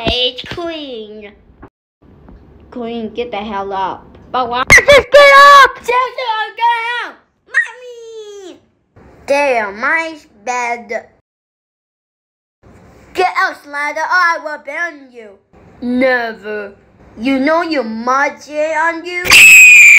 It's Queen. Queen, get the hell up. But why? Just get up! Seriously, I'm getting out! Mommy! There, my bed. Get out, Slender, or I will burn you. Never. You know your mother on you?